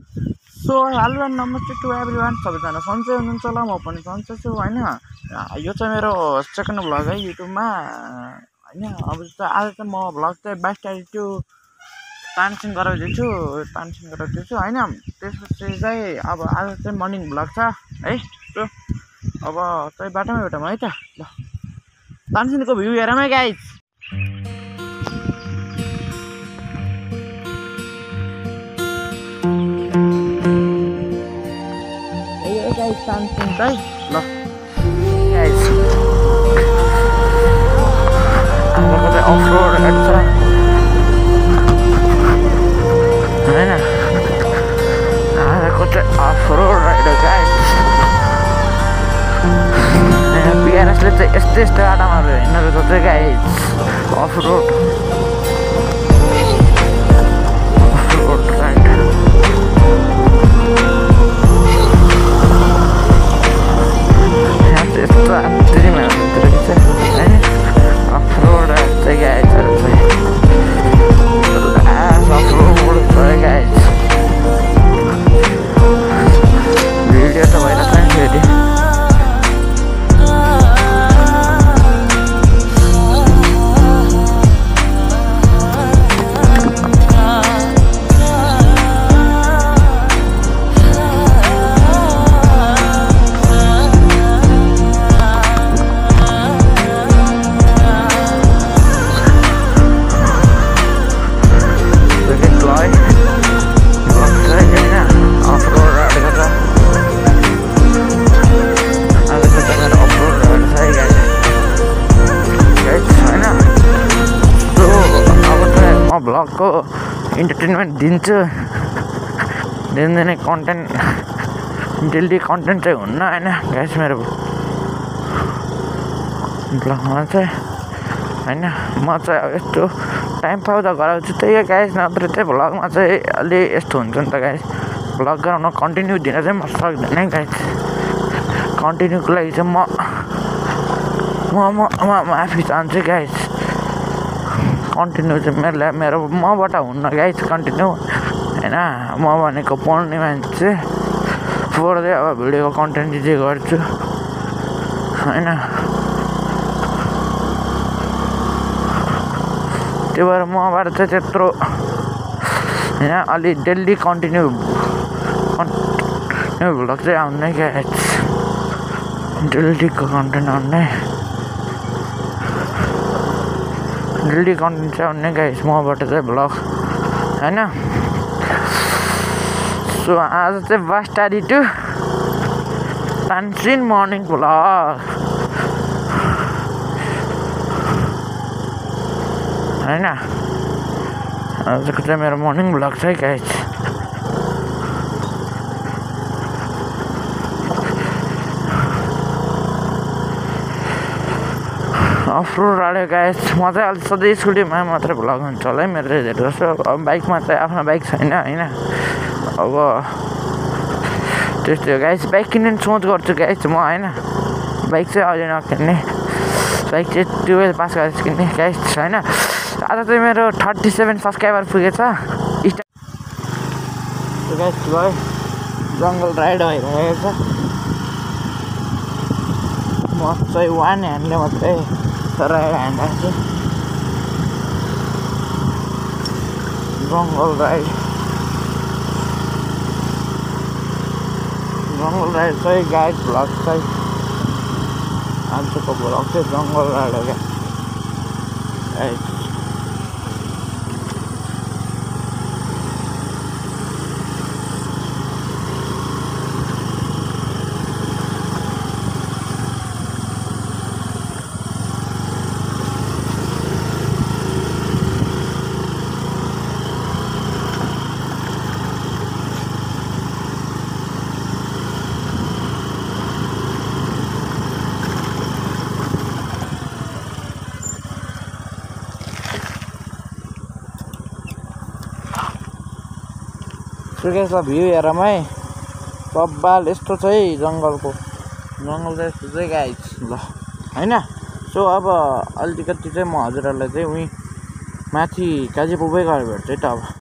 So hello and नमस्ते to everyone, सबैजना सन्चै हुनुहुन्छ होला, म पनि सन्चै छु होइन। यो चाहिँ मेरो सेकेन्ड भ्लग है युट्युबमा होइन। अब जस्तो आज चाहिँ म भ्लग चाहिँ बस्टारी टु तानसेन गराउँदैछु होइन। त्यसपछि चाहिँ अब आज चाहिँ मर्निङ भ्लग छ है। सो अब चाहिँ बाटोमै भेटौँ है त। ल तानसेनको भ्यू हेरौँ है गाइज। तानसेन चाहिँ ल गाइज आजको चाहिँ अफ रोड छ होइन। आजको चाहिँ अफ रोड राइड गाइज। पिआरएसले चाहिँ यस्तै बाटोमा हिँड्न रहेछ चाहिँ गाइज। अफ रोड राइड यस्तो आत्तिरीमा हुँदो रहेछ है। अफ रोड चाहिँ गाइजहरू चाहिँ अफ रोड छ गाइज। भिडियो त भइरहेको छ नि फेरि। भ्लगको इन्टरटेनमेन्ट दिन्छु, दिनदिनै कन्टेन्ट डेली कन्टेन्ट चाहिँ हुन्न होइन गाइस मेरो भ्लगमा चाहिँ होइन। म चाहिँ अब यस्तो टाइम पाउँदा गराउँछु त्यही हो गाइस, नत्र चाहिँ भ्लगमा चाहिँ अलि यस्तो हुन्छ नि त गाइस। भ्लग गराउन कन्टिन्यू दिन चाहिँ म सक्दैन है गाइस। कन्टिन्यूको लागि चाहिँ म माफी चाहन्छु गाइस। कन्टिन्यू चाहिँ मेरो मबाट हुन्न गाइस कन्टिन्यू होइन। म भनेको पढ्ने मान्छे, पढ्दै अब भिडियोको कन्टेन्ट चाहिँ गर्छु होइन। त्यो भएर मबाट चाहिँ त्यत्रो होइन अलि डेली कन्टिन्यू भ्लग चाहिँ आउने गाइस। डेलीको कन्टेन्ट आउने, डेली कन्टेन्ट चाहिँ आउने गाइस मबाट चाहिँ भ्लग होइन। सो आज चाहिँ Bastari to Tansen morning vlog होइन। आजको चाहिँ मेरो मर्निङ भ्लग छ है गाइस। अफ रोड आयो गाइस। म चाहिँ अहिले सधैँ स्कुटीमा मात्रै भ्लग हुन्छ होला है मेरो धेरै जस्तो। अब बाइकमा चाहिँ आफ्नो बाइक छैन होइन। अब त्यस्तै हो गाइस। बाइक किन्ने सोच गर्छु गाइस म होइन। बाइक चाहिँ अहिले नकिन्ने, बाइक चाहिँ 12 पास गरेर किन्ने गाइस होइन। आज चाहिँ मेरो 37 सब्सक्राइबर पुगेछ। गाइस भयो जङ्गल राइड भइरहेको छ। म चाहिँ वान ह्यान्डले मात्रै राइड हान्दिरहेको छु। जङ्गल राइड चाहिँ गाइड भ्लग चाहिँ आजको भ्लग चाहिँ जङ्गल राइड हो क्या गाइड। सुकेछ भ्यू हेरौँ है। बब्बाल यस्तो छ है जङ्गल चाहिँ यस्तो चाहिँ गाइस ल होइन। सो अब अलिकति चाहिँ म हजुरहरूलाई चाहिँ उहीँ माथि काजी पुगै गएर भेट्छु है त अब।